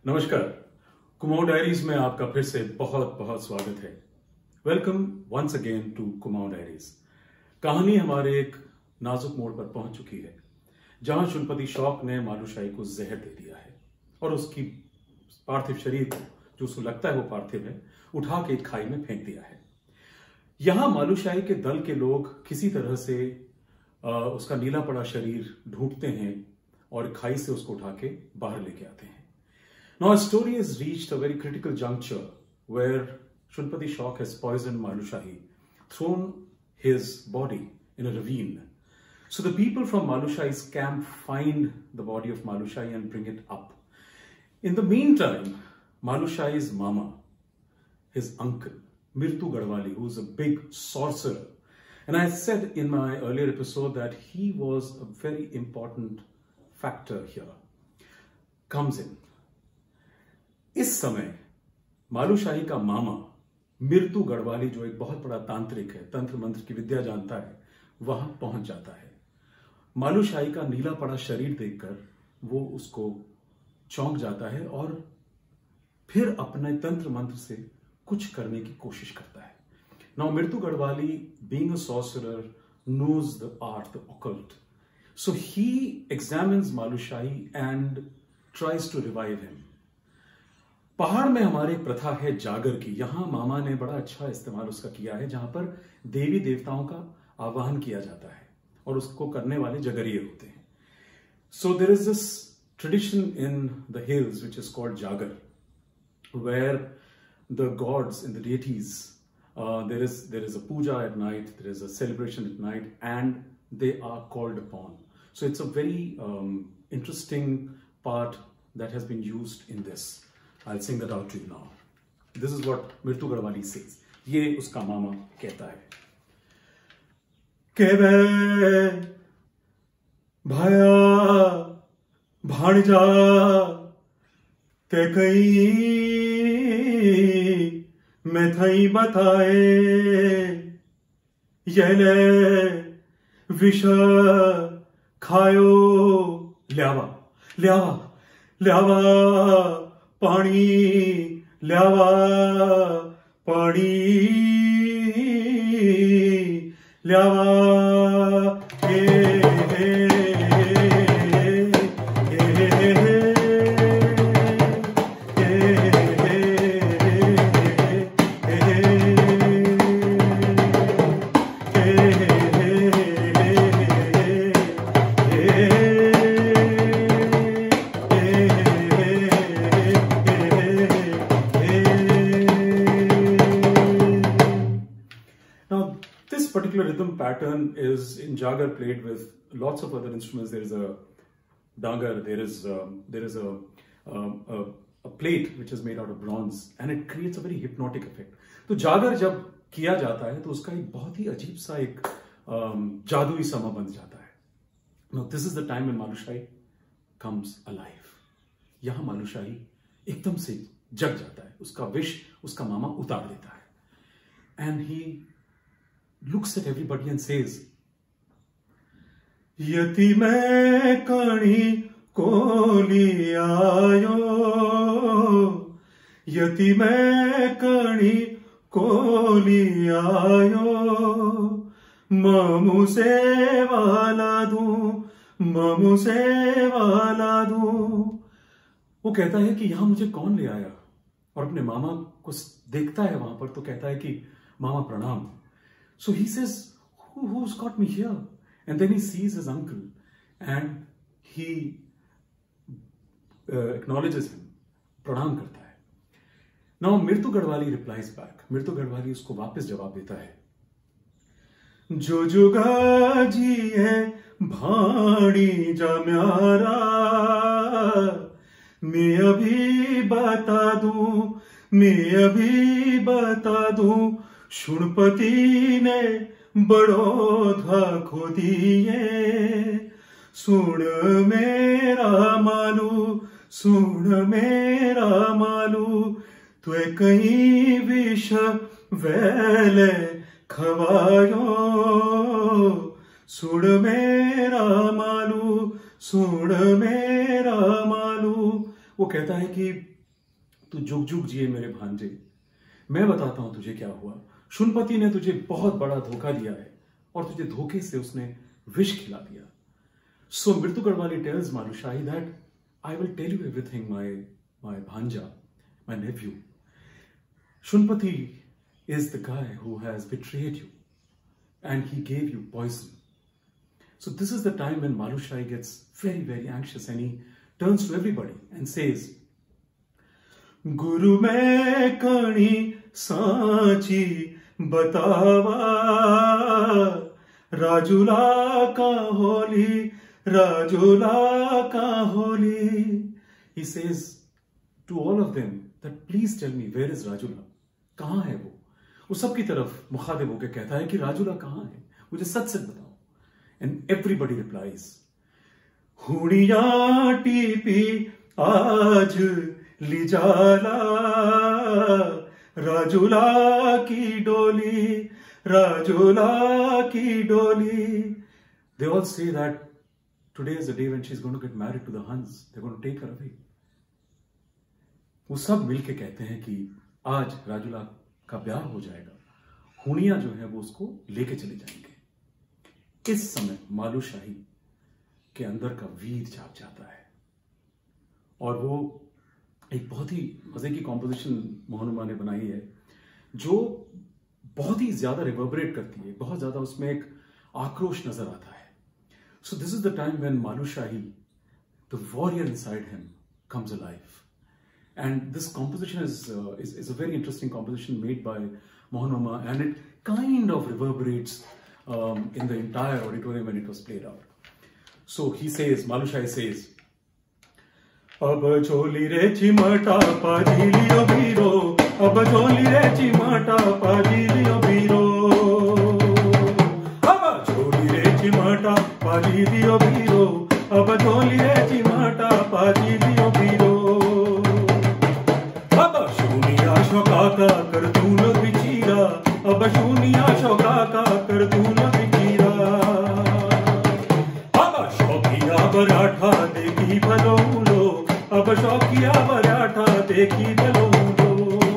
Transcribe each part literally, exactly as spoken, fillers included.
नमस्कार, कुमाऊं डायरीज में आपका फिर से बहुत बहुत स्वागत है। Welcome once again to Kumaon diaries. कहानी हमारे एक नाजुक मोड़ पर पहुंच चुकी है, जहां श्रीपति शौक ने मालूशाही को जहर दे दिया है और उसकी पार्थिव शरीर को, जो उसको लगता है वो पार्थिव है, उठा के एक खाई में फेंक दिया है। यहां मालूशाही के दल के लोग किसी तरह से आ, उसका नीला पड़ा शरीर ढूंढते हैं और खाई से उसको उठा के बाहर लेके आते हैं। Now, our story has reached a very critical juncture where Shunpati Shok has poisoned Malushahi, thrown his body in a ravine. So the people from Malushahi's camp find the body of Malushahi and bring it up. In the meantime, Malushahi's mama, his uncle, Mirtu Garwali, who is a big sorcerer, and I said in my earlier episode that he was a very important factor here, comes in. इस समय मालूशाही का मामा मिर्तू गढ़वाली, जो एक बहुत बड़ा तांत्रिक है, तंत्र मंत्र की विद्या जानता है, वहां पहुंच जाता है। मालूशाही का नीला पड़ा शरीर देखकर वो उसको चौंक जाता है और फिर अपने तंत्र मंत्र से कुछ करने की कोशिश करता है। Now Mirtu Garhwali, being a sorcerer, knows the art, the occult, so he examines Malushahi and tries to revive him. पहाड़ में हमारे एक प्रथा है जागर की। यहां मामा ने बड़ा अच्छा इस्तेमाल उसका किया है, जहां पर देवी देवताओं का आवाहन किया जाता है और उसको करने वाले जगरिये होते हैं। So there is this tradition in the hills which is called Jagar, where the gods in the deities, there is there is a puja at night, there is a celebration at night and they are called upon. So it's a very um, interesting part that has been used in this. I'll sing that out to you now. This is what Mirtu Garwali says. ये उसका मामा कहता है। केवे भाया भाणजा ते कई मैं थई बताए येले विष खायो ल्यावा ल्यावा ल्यावा पानी ल्यावा पानी ल्यावा हे हे particular rhythm pattern is in Jagar played with lots of other instruments. There is a dagar, there is um, there is a, um, a a plate which is made out of bronze, and it creates a very hypnotic effect. तो जागर जब किया जाता है तो उसका एक बहुत ही अजीब सा एक um, जादुई समा बन जाता है। Now this is the time when मालूशाही comes alive. यहाँ मालूशाही एकदम से जग जाता है, उसका विष उसका मामा उतार देता है, and he looks at everybody and says, यति मैं कणी कोली आयो, यति मैं कणी कोली आयो, ममु से वाला दूं, ममु से वाला दूं। वो कहता है कि यहां मुझे कौन ले आया, और अपने मामा को देखता है वहां पर, तो कहता है कि मामा प्रणाम। So he says, Who, who's got me here? And then he sees his uncle and he uh, acknowledges him, pranam karta hai. Now Mirtu Garwali replies back. Mirtu Garwali उसको वापस जवाब देता है, जो जुगा जी है भाड़ी जा म्यारा, मैं अभी बता दूं, मैं अभी बता दूं, शुणपति ने बड़ो धाखो दिए, सुन मेरा मालू, सुन मेरा मालू, तुए कहीं विष वेले खवायो, सुन मेरा मालू, सुन मेरा मालू। वो कहता है कि तू जुग जुग जिए मेरे भांजे, मैं बताता हूं तुझे क्या हुआ। शुनपति ने तुझे बहुत बड़ा धोखा दिया है और तुझे धोखे से उसने विष खिला दिया। So Mrityu Garhwali tells Malushahi that I will tell you everything my my bhanja, my nephew. Shunpati is the guy who has betrayed you and he gave you poison. So this is the time when Malushahi gets very, very anxious and he turns to everybody and says, Guru mein kani saachi batawa, Rajula ka holi, Rajula ka holi. He says to all of them that please tell me where is Rajula? कहां है वो? वो सबकी तरफ मुखातिब होकर कहता है कि राजुला कहां है, मुझे सच सच बताओ। एंड एवरीबडी रिप्लाइज, हुड़िया टीपी आज लिजाला, राजुला की डोली, राजुला की डोली। They all say that today is the day when she's going to get married to the Huns. They're going to take her away. वो सब मिलके कहते हैं कि आज राजुला का ब्याह हो जाएगा, हुनिया जो है वो उसको लेके चले जाएंगे। इस समय मालुशाही के अंदर का वीर जाग जाता है और वो एक बहुत ही मजे की कॉम्पोजिशन मोहनुमा ने बनाई है जो बहुत ही ज्यादा रिवर्बरेट करती है, बहुत ज्यादा उसमें एक आक्रोश नजर आता है। So this is the time when Malushahi, the warrior inside him, comes alive. And this composition is, uh, is is a very interesting composition made by Mohanuma, and it kind of reverberates um, in the entire auditorium when it was played out. So he says, Malushai says, Ab choli re chimata padiliyo biro, ab choli re chimata padiliyo biro, ab choli re chimata padiliyo biro, ab choli re chimata padiliyo biro. शोका का कर तून बिचीरा, अब शूनिया शोका का कर तून बिचीरा, अब शौकिया बराठा देखी भलोलो, अब शौकिया बराठा देखी भलोलो,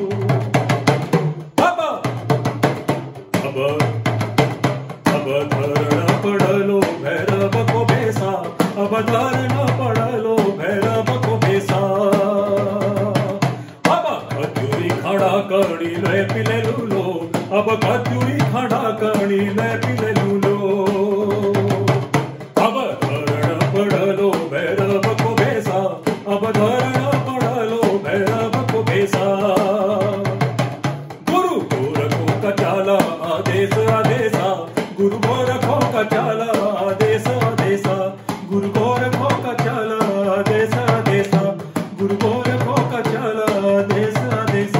अब अब अब धरना पड़लो भैरव को बेसा, अब धरना पड़लो भैरव को बेसा, खड़ा करनी ले पिले लूलो, अब कचूरी खड़ा करनी ले पिले लूलो, अब धरण पड़लो भैरव को बेसा, अब धरण पड़लो भैरव को बेसा, गुरु गोरखों का चाला आदेश आदेशा, गुरु गोरखों का चाला आदेश आदेशा, गुरु गोरखों का चाला आदेश आदेशा, गुरु गोरखों का चाला आदेश आदेशा.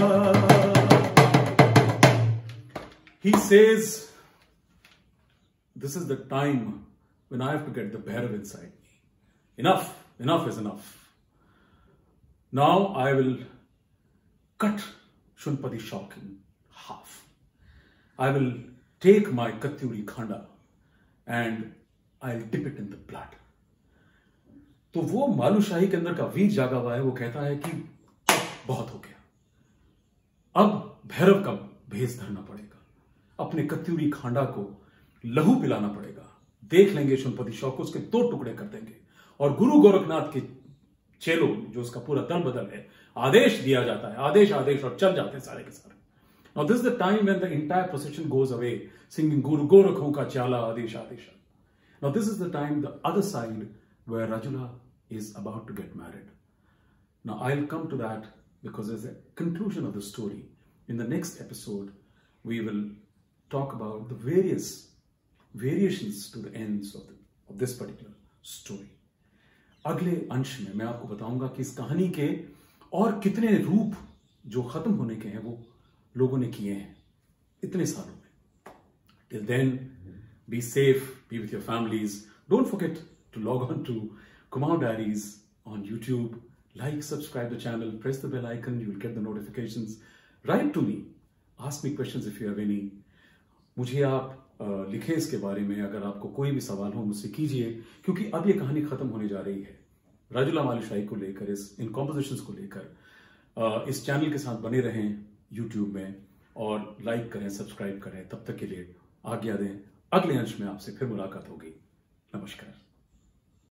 He says, this is the time when I have to get the Bhairav inside me. Enough, enough is enough. Now I will cut Shunpati Shok in half. I will take my Katyuri Khanda and I'll dip it in the blood. तो वो मालुशाही के अंदर का वीर जागा हुआ है, वो कहता है कि बहुत हो गया, अब भैरव का भेष धरना पड़ेगा, अपने कत्यूरी खांडा को लहू पिलाना पड़ेगा, देख लेंगे शुनपति शौक को, उसके दो टुकड़े कर देंगे और गुरु गोरखनाथ के चेलो जो उसका पूरा दल बदल है, आदेश दिया जाता है, आदेश आदेश और चल जाते हैं सारे के सारे. Now this is the time when the entire procession goes away singing Guru Gorakho ka chala adesh adesha. Now this is the time, the other side, where Rajula is about to get married. Now I'll come to that because as a conclusion of the story, in the next episode, we will talk about the various variations to the ends of, the, of this particular story. अगले अंश में मैं आपको बताऊंगा कि इस कहानी के और कितने रूप जो खत्म होने के हैं वो लोगों ने किए हैं इतने सालों में. Till then, be safe, be with your families. Don't forget to log on to Kumaon Diaries on YouTube. Like, subscribe the channel, press the bell icon, you will get the notifications. Write to me, ask me questions if you have any. मुझे आप लिखें इसके बारे में, अगर आपको कोई भी सवाल हो मुझसे कीजिए, क्योंकि अब ये कहानी खत्म होने जा रही है. राजुला मालुशाही को लेकर, इस इन कॉम्पोजिशंस को लेकर इस चैनल के साथ बने रहें यूट्यूब में और लाइक करें, सब्सक्राइब करें। तब तक के लिए आज्ञा दें, अगले अंश में आपसे फिर मुलाकात होगी। नमस्कार।